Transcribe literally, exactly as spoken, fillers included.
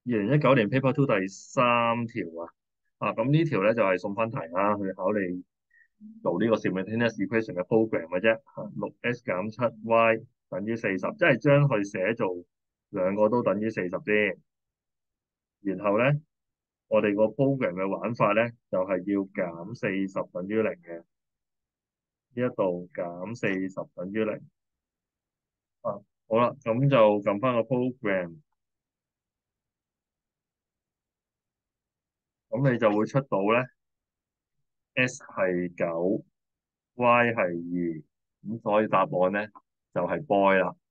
二零一九年 Paper Two 第三條啊，啊咁呢條咧就係送分題啦，去考你做呢個 simultaneous equation 嘅 program 嘅啫。嚇六 s 減七 y 等於四十，即係將佢寫做兩個都等於四十先。然後咧，我哋個 program 嘅玩法咧就係、是、要減四十等於零嘅，呢一度減四十等於零。啊，好啦，咁就撳翻個 program，咁你就會出到咧 s 係九。Y 係二，咁所以答案咧就係 boy 啦。